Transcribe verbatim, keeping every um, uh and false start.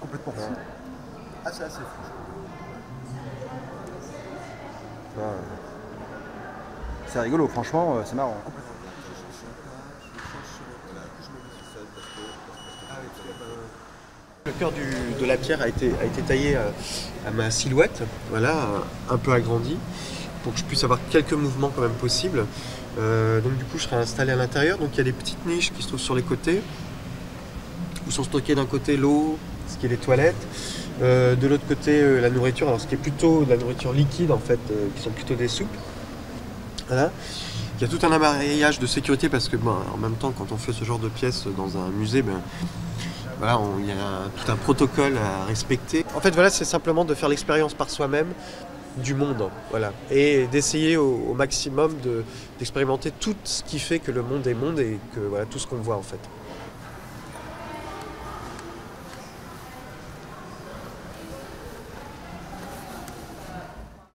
complètement fou. Ouais. Ah, c'est assez fou. Ouais. C'est rigolo, franchement, euh, c'est marrant. Le cœur du- de la pierre a été, a été taillé à, à ma silhouette, voilà, un peu agrandi, pour que je puisse avoir quelques mouvements quand même possibles. Euh, donc du coup, je serai installé à l'intérieur. Donc il y a des petites niches qui se trouvent sur les côtés, où sont stockées d'un côté l'eau, ce qui est les toilettes, euh, de l'autre côté euh, la nourriture, alors ce qui est plutôt de la nourriture liquide en fait, euh, qui sont plutôt des soupes. Voilà. Il y a tout un appareillage de sécurité parce que ben, en même temps, quand on fait ce genre de pièces dans un musée, ben, voilà, on- il y a un- tout un protocole à respecter. En fait, voilà, c'est simplement de faire l'expérience par soi-même du monde, voilà, et d'essayer au, au maximum de- d'expérimenter tout ce qui fait que le monde est monde et que voilà, tout ce qu'on voit en fait.